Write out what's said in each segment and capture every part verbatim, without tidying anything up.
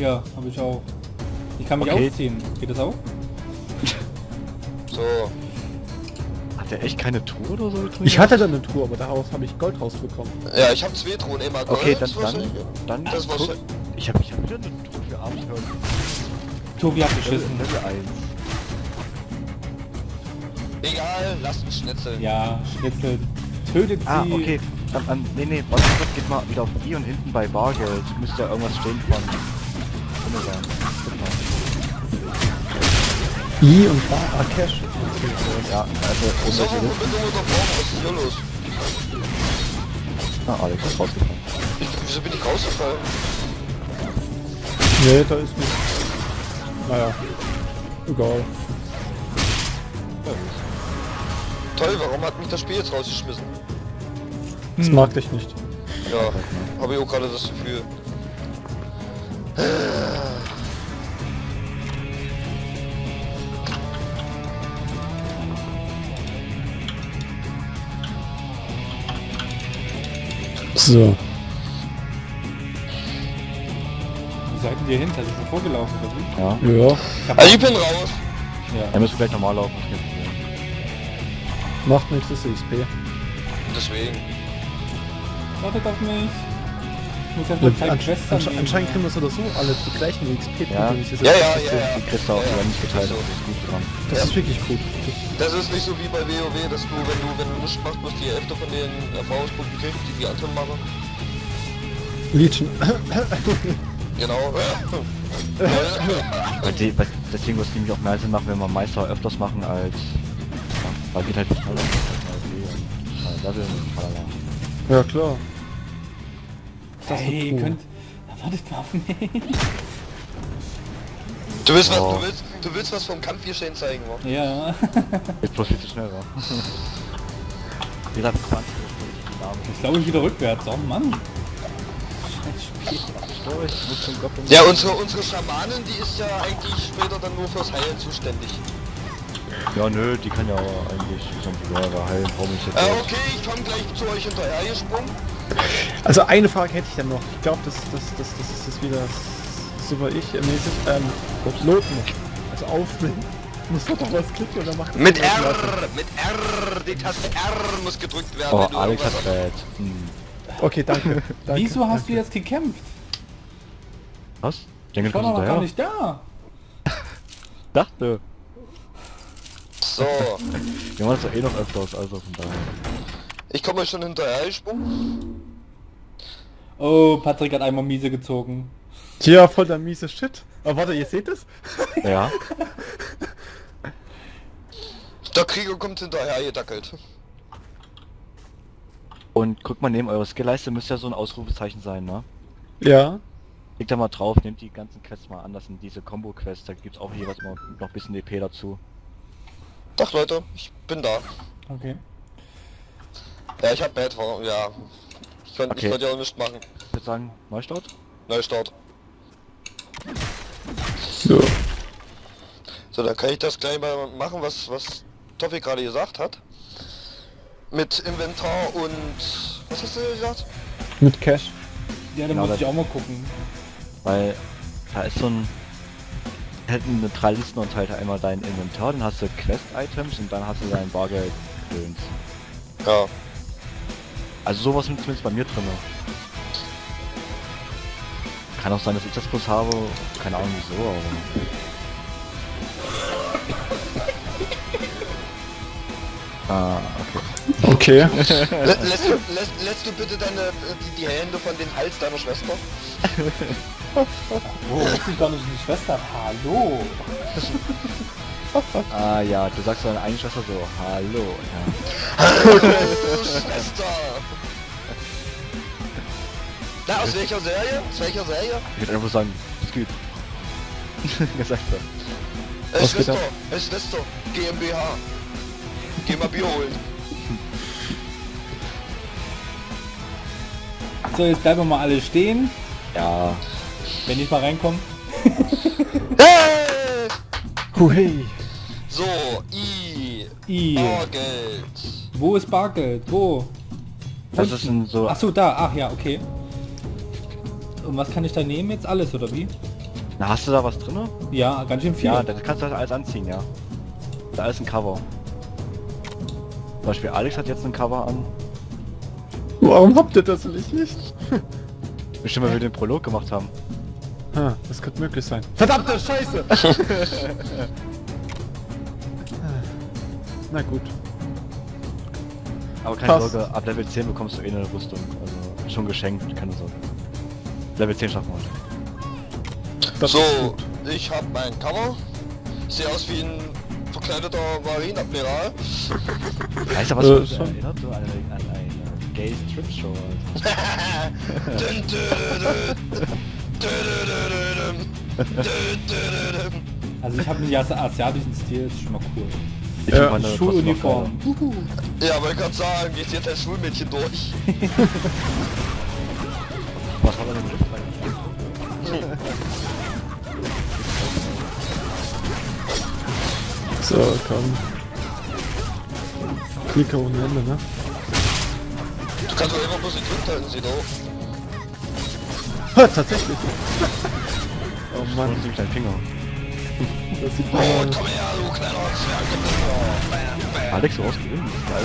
Ja, habe ich auch. Ich kann mich Okay. ausziehen. Geht das auch? So. Hat der echt keine Tour oder so drin? Ich hatte da eine Tour, aber daraus habe ich Gold rausbekommen. Ja, ich habe zwei Drohnen, immer Gold. Okay, dann, was- dann, dann, Das war's. guck, ich habe ich hab wieder eine Tour für Abenteuer. Tobi hat Level, geschissen. Level eins. Egal, lasst mich schnitzeln. Ja, Schnitzel. Tötet sie. Ah, okay. Dann, an, nee, nee, warte, warte, geht mal wieder auf I und hinten bei Bargeld. Müsste ja irgendwas stehen von... Drinne sein. Guck mal. I und Bar, ah, Cash. Ja, also So, irgendwelche Listen. Verbindung unterbrochen, was ist hier los? Ah, Alex ist rausgekommen. Ich, wieso bin ich rausgefallen? Nee, da ist nichts. Naja. Egal. Toll, warum hat mich das Spiel jetzt rausgeschmissen? Das Hm. Hm. mag dich nicht. Ja, habe ich auch gerade das Gefühl. So. Wo seid ihr hinter? Sind wir vorgelaufen oder wie? Ja. Ja. Ich hab Also ich bin raus. ja. Er müsste gleich normal laufen. Das ist kein Problem. Macht nichts, das ist X P. Deswegen. Wartet auf mich. Ich muss jetzt noch drei Ansch Quests ansch annehmen. anscheinend kriegen wir so oder so alle die gleichen X P-Punkte. Ja. wie es jetzt Ja, ist. ja, Das ist ja, ja. Die kriegst du auch Ja, wieder nicht geteilt. so. Das ist gut dran. Das Ja. ist wirklich gut. Das ist nicht so wie bei WoW, dass du, wenn du, wenn du nichts machst, bloß die Hälfte von den Erfahrungspunkten kriegst, die die anderen machen. Legion. Genau. Weil die, weil deswegen muss es nämlich auch mehr Sinn machen, wenn wir Meister öfters machen als... Ja, weil geht halt nicht schneller. Halt Level und tralala. Ja, klar. Das Hey, wird ihr cool. könnt... Ja, wartet mal auf mich. Du willst was, Oh. du willst, du willst was vom Kampfgeschehen zeigen, wa? Ja. Jetzt bloß viel zu schnell war. Wie gesagt, zwanzig die Namen. Jetzt glaube ich wieder rückwärts. Oh Mann. Durch, muss zum Goblin. Ja, unsere, unsere Schamanin, die ist ja eigentlich später dann nur fürs Heilen zuständig. Ja, nö, die kann ja eigentlich schon sogar heilen, warum ich jetzt... Äh, okay, ich komme gleich zu euch hinterher gesprungen. Also eine Frage hätte ich dann noch. Ich glaube, das, das, das, das ist das wieder super ich mäßig. Ähm, Loten. Also aufnehmen. Muss doch doch was klicken und dann macht Mit R, mit R, die Taste R muss gedrückt werden. Oh, wenn du Alex irgendwas- hat Bad. Hm. Okay, danke. danke Wieso hast du danke. jetzt gekämpft? Was? Ich denke, Ich du war kommst doch noch gar hinterher. nicht da. Dachte. So, Wir machen das doch eh noch öfters, also von daher. ich komme euch schon hinterher gesprungen. Oh, Patrick hat einmal miese gezogen. Tja, voll der miese Shit. Aber warte, ihr seht es? Ja. Der Krieger kommt hinterher gedackelt. Und guck mal, neben eurer Skillleiste müsste ja so ein Ausrufezeichen sein, ne? Ja. Klickt da mal drauf, nehmt die ganzen Quests mal an, das sind diese Combo-Quests, da gibt's auch jeweils immer noch ein bisschen D P dazu. Doch Leute, ich bin da. Okay. Ja, ich hab Bad vor, ja. Ich konnte Okay. ich konnt ja auch nichts machen. Ich würde sagen, Neustart? Neustart. So. So, dann kann ich das gleich mal machen, was, was Toffi gerade gesagt hat. Mit Inventar und... Was hast du gesagt? Mit Cash. Ja, dann Genau, muss das- ich auch mal gucken. Weil da ist so ein... Hätten eine drei Listen und halt einmal dein Inventar, dann hast du Quest-Items und dann hast du dein Bargeld-Gedöns. Ja. Also sowas ist zumindest bei mir drin. Kann auch sein, dass ich das bloß habe, keine Ahnung wieso, aber... Ah, okay. Okay. Lä lässt, du, lässt, lässt du bitte deine, die, die Hände von den Hals deiner Schwester? Oh, wusste ich gar nicht, die Schwester. Hallo. Ah ja, du sagst deiner eigenen Schwester so, hallo, ja. Hallo, Schwester! Na, aus welcher Serie? Aus welcher Serie? Ich würde einfach sagen, es geht. Gesagt so. Äh, Was geht Schwester, äh, Schwester, GmbH. Geh mal Bier holen. So, jetzt bleiben wir mal alle stehen, Ja, wenn ich mal reinkomme. Hey! Huhey. So, I. I. Bargeld. Wo ist Bargeld? Wo? das ist ein so... Ach so, da. Ach ja, okay. Und was kann ich da nehmen jetzt? Alles, oder wie? Na, hast du da was drin? Ja, ganz schön viel. Ja, das kannst du halt alles anziehen, ja. Da ist ein Cover. Zum Beispiel Alex hat jetzt ein Cover an. Warum habt ihr das und ich nicht? Bestimmt, weil wir den Prolog gemacht haben. Ha, das könnte möglich sein. Verdammte Scheiße! Na gut. Aber keine Passt. Sorge, ab Level zehn bekommst du eh eine Rüstung. Also schon geschenkt, keine Sorge. Level zehn schaffen wir heute. Das ist So, gut. ich habe mein Cover. Sehe aus wie ein verkleideter Marineadmiral. Weißt du, was Äh, mich schon. erinnert? So an eine, an eine Gay Strip Show. Dün, dü, dü, dü. Dü, dü, dü, dü, dü. Dü, dü, dü, dü. Also ich habe einen asi- asiatischen Stil, ist schon mal cool. Ich Ja, find meine trotzdem noch Schuluniform. geiler. Ja, wollte gerade sagen, geht jetzt als Schulmädchen durch. Was war denn mit So, komm. Klicker ohne Ende, ne? Du kannst doch immer bloß die Drück halten, Sido. Ha, tatsächlich. Oh Mann, Mann, ziemlich dein Finger. das sieht Oh, man. komm her, du kleiner Zwerg. Bam, bam. Alex, du rausgewinnen. Geil.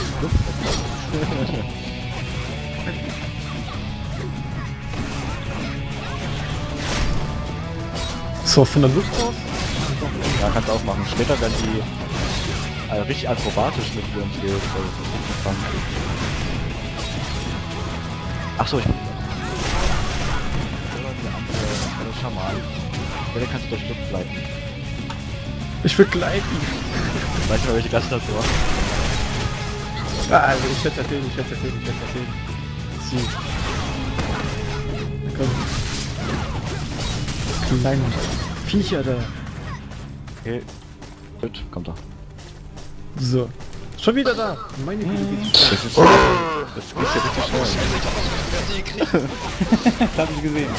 So, von der Luft aus? Ja, kannst du auch machen. Später werden die äh, richtig akrobatisch mit dir umgeht. Also, das ist richtig spannend. Achso, ich bin der Ampel, der Schaman. Ja, der kannst du durch Luft gleiten. Ich will gleiten. Weißt du, welche Klasse das war? Ah, also ich werde erzählen, ich werde erzählen, ich werde erzählen. So. Na komm. Kleine Viecher da. Okay. Gut, kommt doch. So. Schon wieder da. Meine Güte, geht's schnell. Das ist, das ist ja richtig Oh, schnell. Scheiße, ich hab was mit der Fresse gekriegt. Das hab ich gesehen.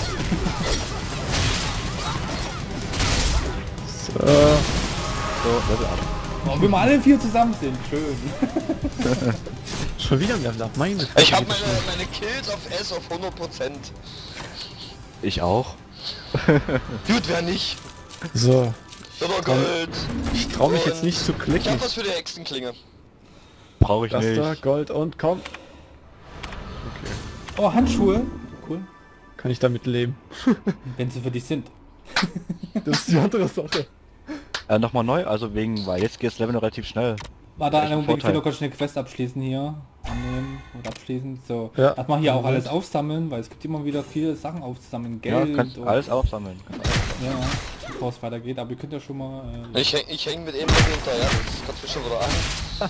So. So, Level ab. Oh, wir mal alle vier zusammen sind, schön. Schon wieder ein Level up. Meine Güte. Ich habe geht's meine, schnell. meine Kills auf S auf hundert Prozent. Ich auch. Gut, wer nicht? So. Oder Gold. Ich trau mich jetzt nicht zu Ich klicken. hab was für die Hexenklinge. Brauche ich Das nicht. da, Gold und komm. Okay. Oh, Handschuhe. Cool. Kann ich damit leben? Wenn sie für dich sind. Das ist die andere Sache. Äh, nochmal neu, also wegen, weil jetzt geht das Level noch relativ schnell. Warte, Echt einen ein Augenblick, ich will Vorteil. noch kurz eine Quest abschließen hier. Annehmen und abschließen. So. Ja. Lass mal hier auch Moment. alles aufsammeln, weil es gibt immer wieder viele Sachen aufzusammeln. Ja, Geld kannst und... alles aufsammeln. Kannst alles aufsammeln. Ja, bevor es weitergeht. Aber ihr könnt ja schon mal... Äh, Ich häng, ich häng mit eben hinterher. Das kotzt mich schon wieder an.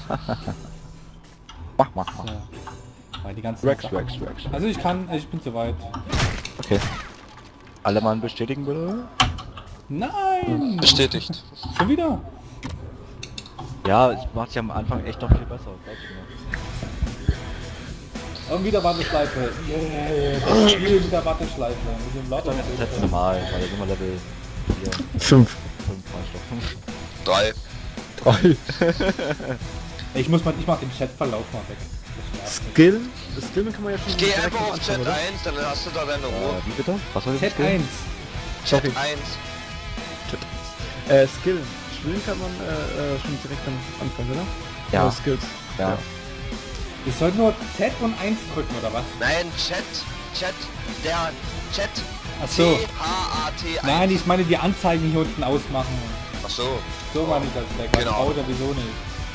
Mach, mach, mach. ja. Weil die ganzen Rex, Sachen- Rex, Rex. Also ich kann, ich bin soweit. Okay. Alle Mann bestätigen bitte? Nein! Bestätigt. Schon wieder? Ja, es macht sich am Anfang echt noch viel besser, glaubst du mir. Und wieder Warteschleife. Yeah, das Spiel mit der Warteschleife. Mit dem lauter Das ist jetzt normal, weil da sind wir Level vier, Fünf. fünf, fünf. Drei. Drei. Ich muss mal, ich mach den Chatverlauf mal weg. Das nervt mich. Skill. Skillen kann man ja schon Geh direkt einfach am auf Anfang, Chat oder? eins, dann hast du da deine Ruhe. Äh, wie bitte? Was soll ich Chat eins. Chat Sorry. eins. Äh, Skill. Skillen kann man äh, äh, schon direkt am Anfang, oder? Ja. Oder Skills. Ja. Ich soll nur Z und eins drücken, oder was? Nein, Chat. Chat. Der Chat. Ach so. C H A T eins. Nein, ich meine die Anzeigen hier unten ausmachen. Ach so. So meine ich das weg. Genau. Oder wieso nicht?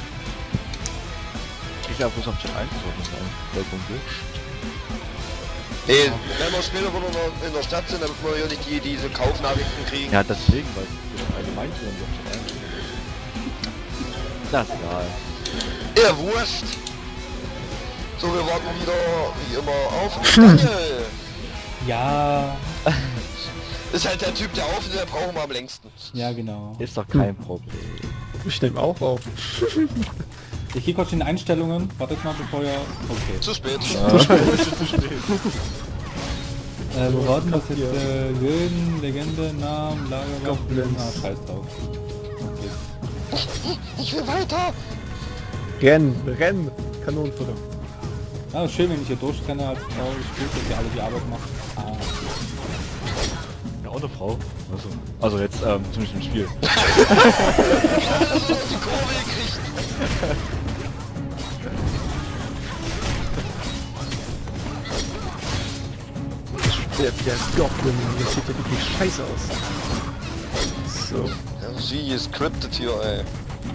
Ich glaube, bloß auf Chat eins so, das ist ein vollkommen wurscht. Ey, wenn wir später wieder noch in der Stadt sind, damit wir ja nicht die, diese Kaufnachrichten kriegen. Ja, deswegen, weil ich allgemein so auf Chat eins. Das ist egal. Ja, wurscht. So, wir warten wieder, wie immer, auf Daniel. Ja, Ist halt der Typ, der auf ist, der brauchen wir am längsten. ja genau. Ist doch kein Problem. Ich nehme auch auf. Ich gehe kurz in den Einstellungen. Wartet mal, bevor ihr... Okay. Zu spät. Äh, wo war denn das jetzt? Äh, Gilden, Legende, Namen, Lagerwaffen... Goblins. Ah, scheiß drauf. Okay. Ich will weiter. Renn, renn. Kanonenfutter. Ah, ist schön, wenn ich hier durchrenne als Frau. Ich spiele, dass ihr alle die Arbeit macht. Ah. Ja, auch eine Frau. Also, also jetzt, ähm, zumindest im Spiel. Die Kurve gekriegt. Der, der Goblin, das sieht ja wirklich scheiße aus. So. Ja, sie ist scripted hier, ey.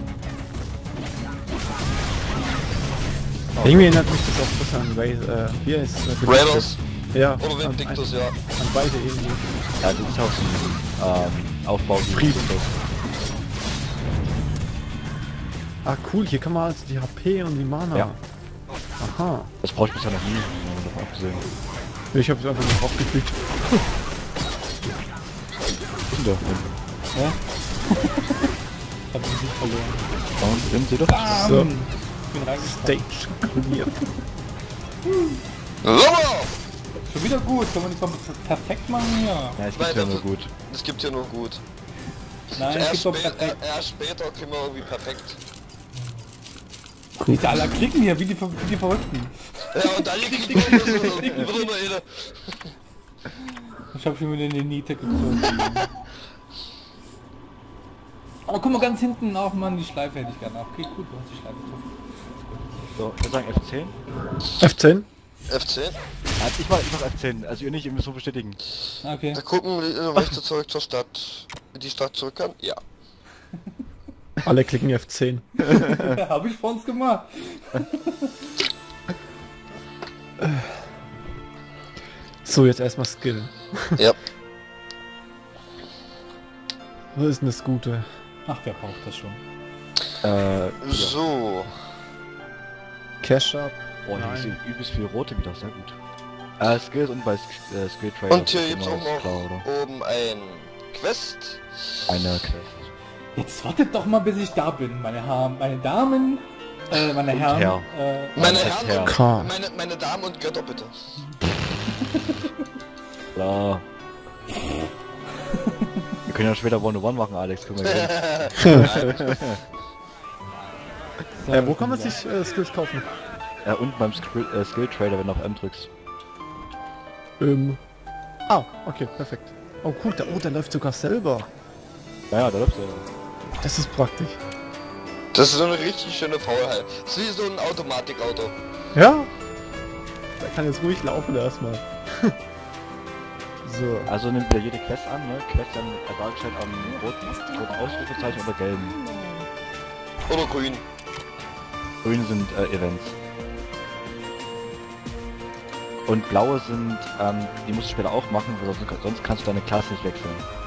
Irgendwie erinnert mich das auch ein bisschen an Raid, äh, hier ist äh, Raiders. Ja, Oder an, Vindictus, an, ja. an beide irgendwie. Ja, das ist auch so ein ähm, Aufbau wie Frieden. Windows. Ah cool, hier kann man also die H P und die Mana. Ja. Aha. Das brauche ich bisher noch nie, äh, davon abgesehen. Ich hab's einfach nur draufgeklickt. Ist denn da? Ja? Ich hab den Sieg verloren. Und, drin, seht ihr? Bam! So. Ich bin reingekommen. Stage clear. Lover! Schon wieder gut, kann man nicht mal perfekt machen hier. Ja, es Nein, gibt ja nur das- gut. Es gibt hier nur gut. Nein, es Erst, gibt doch spä perfekt. äh, erst später kriegen wir irgendwie perfekt. Die alle klicken hier, wie die, Ver- wie die Verrückten. Ja, und dann kriegt man so drüber, ey. Ich hab schon wieder in die Niete gezogen. Oh, guck mal ganz hinten auch, Mann, die Schleife hätte ich gerne. Okay, gut, du hast die Schleife drauf. So, ich würde sagen F zehn. F zehn? F zehn. Ja, ich mach, ich mach F zehn, also ihr nicht, ihr müsst so bestätigen. Okay. Wir gucken, wie- wenn ich zurück zur Stadt, in die Stadt zurück kann. Ja. Alle klicken F zehn. Hab ich vor uns gemacht. So, jetzt erstmal Skill. Ja. Was ist denn das Gute? Ach, wer braucht das schon? Äh, ja. So. Cash Up. Boah, hier Nein. ist hier übelst viel rote wieder, sehr gut. Äh, Skills und bei Sk äh, Skill Trader. Und hier ist gibt's immer auch das noch klar, oder? oben ein Quest. Eine Quest. Jetzt wartet doch mal, bis ich da bin, meine Herren, meine Damen, äh, meine Und Herren. Herr. Äh, Meine Ein Herren Herr. und K. meine, meine Damen und Götter, bitte. Klar. Wir können ja später One to One machen, Alex, können wir gerne. so, Äh, wo kann man sich äh, Skills kaufen? Ja, und beim Skill, äh, Skill Trader, wenn du auf M drückst. Ähm. Ah, okay, perfekt. Oh cool, der, oh, der läuft sogar selber. Naja, da läuft er. Das ist praktisch. Das ist so eine richtig schöne Faulheit. Das ist wie so ein Automatikauto. Ja? Der kann jetzt ruhig laufen erstmal. So. Also nimmt wieder jede Quest an, ne? Quest dann dargestellt am roten, roten Ausrufezeichen oder gelben. Oder grün. Grün sind äh, Events. Und blaue sind, ähm, die musst du später auch machen, weil sonst, sonst kannst du deine Klasse nicht wechseln.